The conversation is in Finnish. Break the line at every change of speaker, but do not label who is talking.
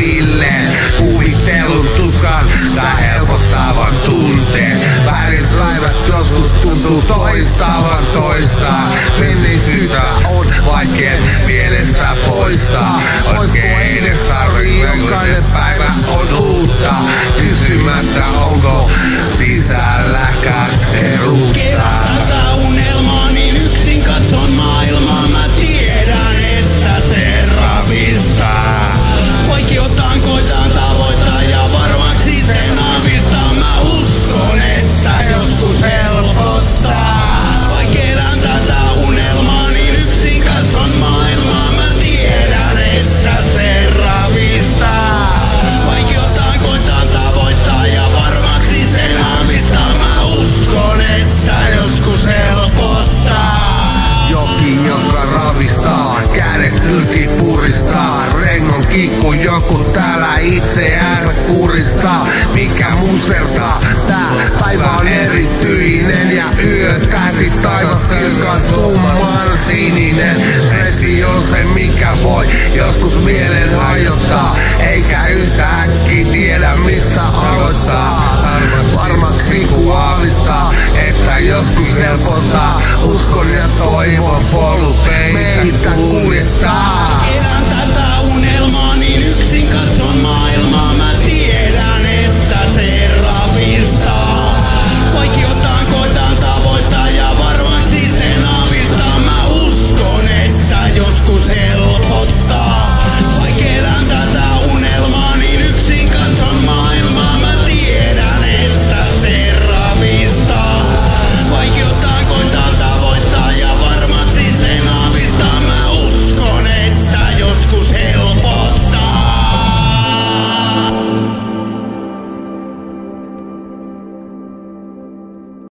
kaikille. Kuvittelun tuskan tai helpottavan tunteen. Värit päivät joskus tuntuu toistavan toista. Menneisyyttä on vaikea mielestä poistaa. Oisko edes tarvitse, jokainen päivä on uutta. Kysymättä onko sisällä katkeruutta.
Kertaa unelmaa, niin yksin katson maailmaa. Mä tiedän, että se ravistaa. Vaikeuttaan koitaan tavoittaa ja varmaksi sen aavistaa. Mä uskon, että joskus helpottaa. Vaikeudaan tätä unelmaa, niin yksin katson maailmaa. Mä tiedän, että se ravistaa. Vaikeuttaan koitaan tavoittaa ja varmaksi sen aavistaa. Mä uskon, että joskus helpottaa.
Joki, joka ravistaa, kädet ylki puristaa. Rengon kikku joku täällä itseänsä kuristaa. Mikä musertaa, tää päivä on erityinen. Ja yö tähti taivas kirkkaan tumman sininen. Stressi on se mikä voi joskus mielen hajottaa. Eikä